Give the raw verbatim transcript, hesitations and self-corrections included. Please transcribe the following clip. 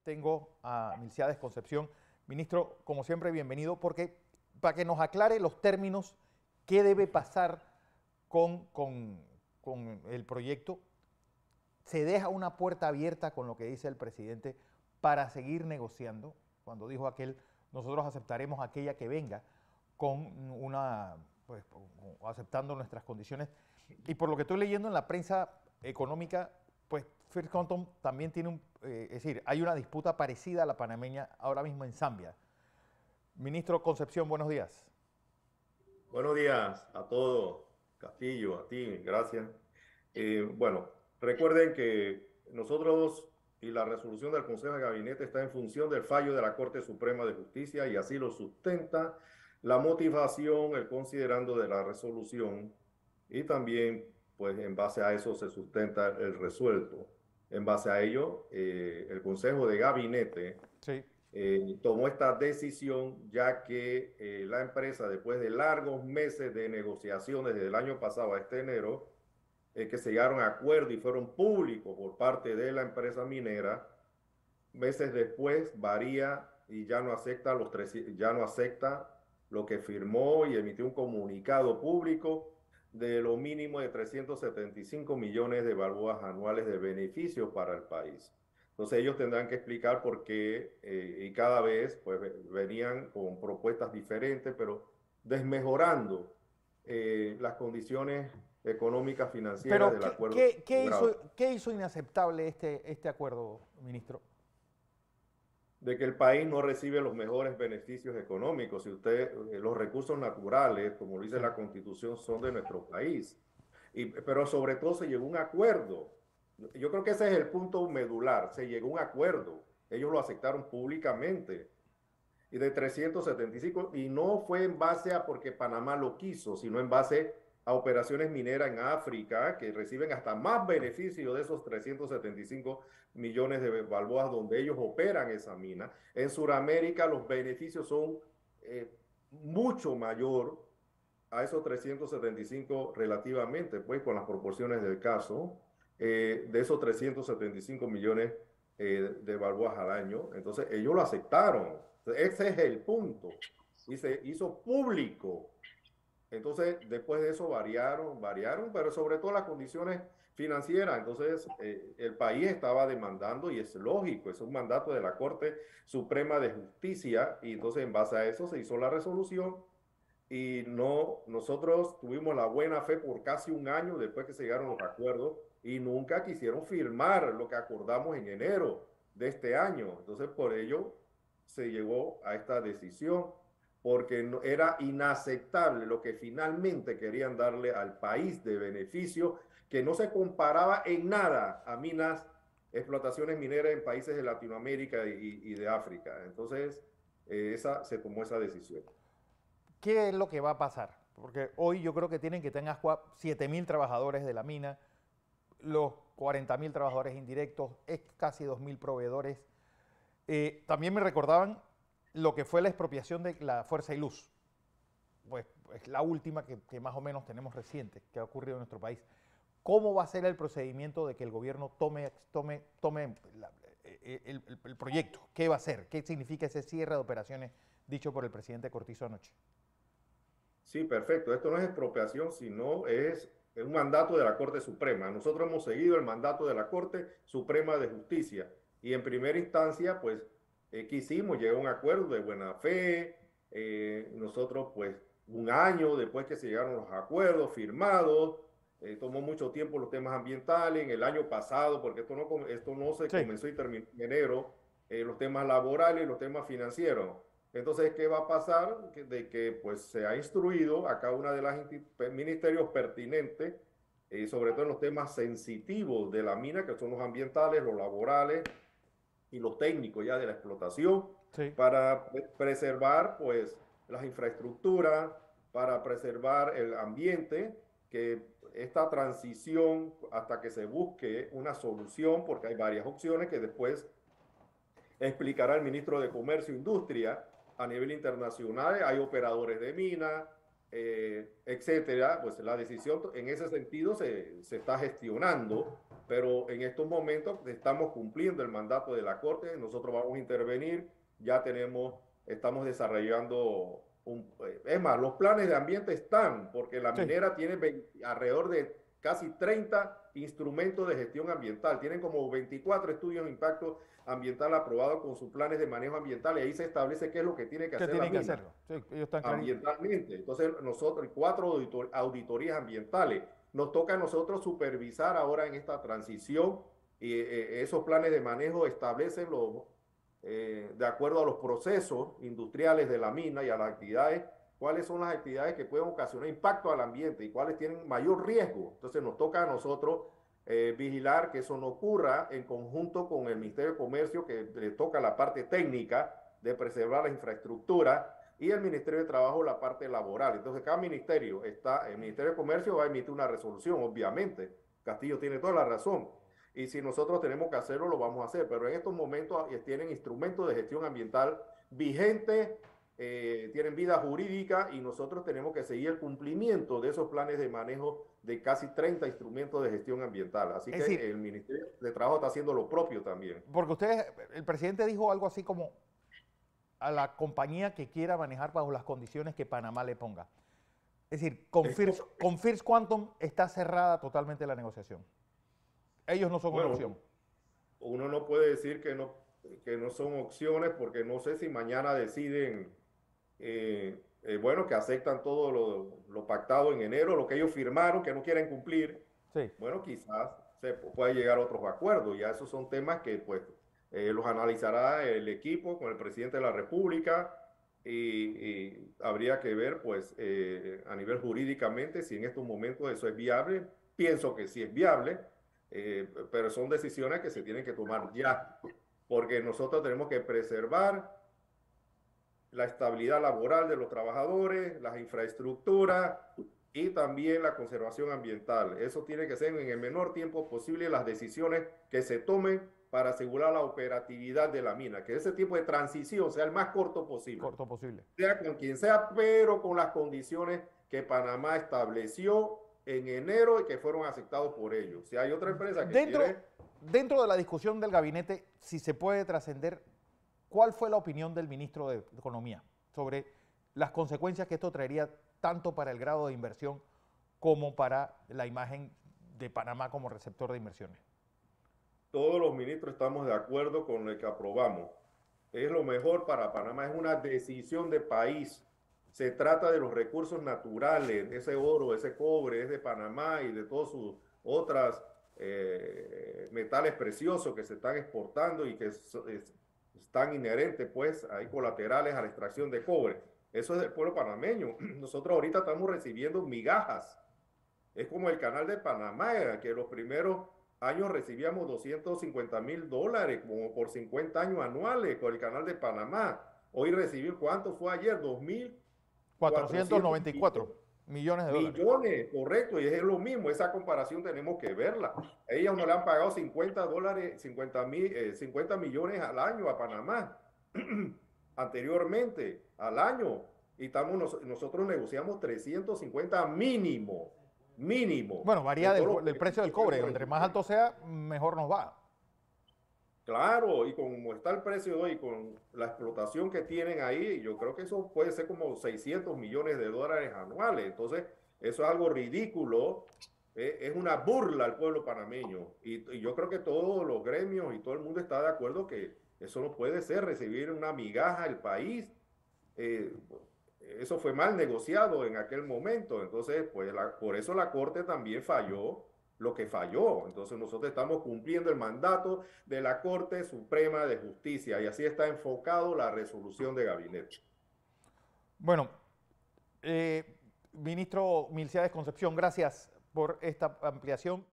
tengo a Milciades Concepción. Ministro, como siempre, bienvenido, porque para que nos aclare los términos, qué debe pasar con, con, con el proyecto, se deja una puerta abierta con lo que dice el presidente para seguir negociando. Cuando dijo aquel, nosotros aceptaremos aquella que venga con una, pues, aceptando nuestras condiciones. Y por lo que estoy leyendo en la prensa económica, pues First Quantum también tiene un, eh, es decir, hay una disputa parecida a la panameña ahora mismo en Zambia. Ministro Concepción, buenos días. Buenos días a todos, Castillo, a ti, gracias. Eh, bueno, recuerden que nosotros y la resolución del Consejo de Gabinete está en función del fallo de la Corte Suprema de Justicia y así lo sustenta la motivación, el considerando de la resolución y también, pues en base a eso se sustenta el resuelto. En base a ello, eh, el Consejo de Gabinete Sí. eh, tomó esta decisión ya que eh, la empresa, después de largos meses de negociaciones desde el año pasado a este enero, eh, que se llegaron a acuerdo y fueron públicos por parte de la empresa minera, meses después varía y ya no acepta los tres, ya no acepta lo que firmó y emitió un comunicado público de lo mínimo de trescientos setenta y cinco millones de balboas anuales de beneficios para el país. Entonces ellos tendrán que explicar por qué eh, y cada vez pues venían con propuestas diferentes, pero desmejorando eh, las condiciones económicas financieras Pero, del ¿qué, acuerdo qué, qué logrado. hizo, qué hizo inaceptable este, este acuerdo, ministro? De que el país no recibe los mejores beneficios económicos. Si usted, eh, los recursos naturales, como lo dice Sí. la Constitución, son de nuestro país. Y, pero sobre todo se llegó a un acuerdo. Yo creo que ese es el punto medular. Se llegó a un acuerdo. Ellos lo aceptaron públicamente. Y de trescientos setenta y cinco, y no fue en base a porque Panamá lo quiso, sino en base a operaciones mineras en África que reciben hasta más beneficio de esos trescientos setenta y cinco millones de balboas donde ellos operan esa mina. En Sudamérica los beneficios son eh, mucho mayor a esos trescientos setenta y cinco relativamente, pues con las proporciones del caso, eh, de esos trescientos setenta y cinco millones eh, de balboas al año. Entonces ellos lo aceptaron. Ese es el punto. Y se hizo público. Entonces, después de eso variaron, variaron, pero sobre todo las condiciones financieras. Entonces, eh, el país estaba demandando y es lógico, es un mandato de la Corte Suprema de Justicia y entonces en base a eso se hizo la resolución y no, nosotros tuvimos la buena fe por casi un año después que se llegaron los acuerdos y nunca quisieron firmar lo que acordamos en enero de este año. Entonces, por ello se llegó a esta decisión, porque no, era inaceptable lo que finalmente querían darle al país de beneficio, que no se comparaba en nada a minas, explotaciones mineras en países de Latinoamérica y, y de África. Entonces, eh, esa, se tomó esa decisión. ¿Qué es lo que va a pasar? Porque hoy yo creo que tienen que tener siete mil trabajadores de la mina, los cuarenta mil trabajadores indirectos, es casi dos mil proveedores. Eh, también me recordaban lo que fue la expropiación de la Fuerza y Luz. Pues es la última que, que más o menos tenemos reciente, que ha ocurrido en nuestro país. ¿Cómo va a ser el procedimiento de que el gobierno tome, tome, tome la, el, el, el proyecto? ¿Qué va a hacer? ¿Qué significa ese cierre de operaciones dicho por el presidente Cortizo anoche? Sí, perfecto. Esto no es expropiación, sino es un mandato de la Corte Suprema. Nosotros hemos seguido el mandato de la Corte Suprema de Justicia y en primera instancia, pues, eh, quisimos llegar a un acuerdo de buena fe. Eh, nosotros, pues, un año después que se llegaron los acuerdos firmados, eh, tomó mucho tiempo los temas ambientales. En el año pasado, porque esto no, esto no se Sí. comenzó y terminó en enero, eh, los temas laborales y los temas financieros. Entonces, ¿qué va a pasar? De que pues se ha instruido a cada una de las ministerios pertinentes, eh, sobre todo en los temas sensitivos de la mina, que son los ambientales, los laborales y los técnicos ya de la explotación, Sí. para preservar pues las infraestructuras, para preservar el ambiente, que esta transición hasta que se busque una solución, porque hay varias opciones que después explicará el ministro de Comercio e Industria a nivel internacional. Hay operadores de mina, eh, etcétera. Pues la decisión en ese sentido se, se está gestionando pero en estos momentos estamos cumpliendo el mandato de la Corte, nosotros vamos a intervenir, ya tenemos, estamos desarrollando, un, es más, los planes de ambiente están, porque la Sí. minera tiene veinte, alrededor de casi treinta instrumentos de gestión ambiental, tienen como veinticuatro estudios de impacto ambiental aprobados con sus planes de manejo ambiental, y ahí se establece qué es lo que tiene que ¿Qué hacer la tienen que mina hacerlo? Sí, ellos están claritos. ambientalmente. Entonces, nosotros, cuatro auditor, auditorías ambientales, nos toca a nosotros supervisar ahora en esta transición y eh, esos planes de manejo establecen los, eh, de acuerdo a los procesos industriales de la mina y a las actividades, cuáles son las actividades que pueden ocasionar impacto al ambiente y cuáles tienen mayor riesgo. Entonces nos toca a nosotros eh, vigilar que eso no ocurra en conjunto con el Ministerio de Comercio, que le toca la parte técnica de preservar la infraestructura, y el Ministerio de Trabajo la parte laboral. Entonces cada ministerio está, el Ministerio de Comercio va a emitir una resolución, obviamente. Castillo tiene toda la razón. Y si nosotros tenemos que hacerlo, lo vamos a hacer. Pero en estos momentos tienen instrumentos de gestión ambiental vigentes, eh, tienen vida jurídica y nosotros tenemos que seguir el cumplimiento de esos planes de manejo de casi treinta instrumentos de gestión ambiental. Así Es que decir, el Ministerio de Trabajo está haciendo lo propio también. porque ustedes, el presidente dijo algo así como a la compañía que quiera manejar bajo las condiciones que Panamá le ponga. Es decir, con, First, con First Quantum está cerrada totalmente la negociación. Ellos no son bueno, una opción. Uno no puede decir que no, que no son opciones porque no sé si mañana deciden, eh, eh, bueno, que aceptan todo lo, lo pactado en enero, lo que ellos firmaron, que no quieren cumplir. Sí. Bueno, quizás se puede llegar a otros acuerdos. Ya esos son temas que pues eh, los analizará el equipo con el presidente de la República y, y habría que ver pues eh, a nivel jurídicamente si en estos momentos eso es viable. Pienso que sí es viable, eh, pero son decisiones que se tienen que tomar ya, porque nosotros tenemos que preservar la estabilidad laboral de los trabajadores, las infraestructuras y también la conservación ambiental. Eso tiene que ser en el menor tiempo posible las decisiones que se tomen para asegurar la operatividad de la mina, que ese tipo de transición sea el más corto posible. Corto posible. Sea con quien sea, pero con las condiciones que Panamá estableció en enero y que fueron aceptados por ellos. Si hay otra empresa que dentro, quiere... Dentro de la discusión del gabinete, si se puede trascender, ¿cuál fue la opinión del ministro de Economía sobre las consecuencias que esto traería tanto para el grado de inversión como para la imagen de Panamá como receptor de inversiones? Todos los ministros estamos de acuerdo con lo que aprobamos. Es lo mejor para Panamá, es una decisión de país. Se trata de los recursos naturales, ese oro, ese cobre, es de Panamá y de todos sus otros eh, metales preciosos que se están exportando y que es, es, están inherentes, pues, hay colaterales a la extracción de cobre. Eso es del pueblo panameño. Nosotros ahorita estamos recibiendo migajas. Es como el canal de Panamá, que los primeros años recibíamos doscientos cincuenta mil dólares como por cincuenta años anuales con el canal de Panamá. Hoy recibimos, ¿cuánto fue ayer? dos mil cuatrocientos noventa y cuatro millones de dólares. Millones, correcto, y es lo mismo, esa comparación tenemos que verla. A ellos no le han pagado cincuenta dólares, cincuenta, mil, eh, cincuenta millones al año a Panamá, anteriormente, al año, y estamos, nos, nosotros negociamos trescientos cincuenta mínimo, mínimo. Bueno, varía del, de del precio del cobre, entre más alto sea, mejor nos va. Claro, y como está el precio de hoy, con la explotación que tienen ahí, yo creo que eso puede ser como seiscientos millones de dólares anuales. Entonces, eso es algo ridículo, eh, es una burla al pueblo panameño. Y, y yo creo que todos los gremios y todo el mundo está de acuerdo que eso no puede ser, recibir una migaja al país. Eh, eso fue mal negociado en aquel momento. Entonces, pues la, por eso la Corte también falló lo que falló. Entonces nosotros estamos cumpliendo el mandato de la Corte Suprema de Justicia y así está enfocado la resolución de gabinete. Bueno, eh, ministro Milciades Concepción, gracias por esta ampliación.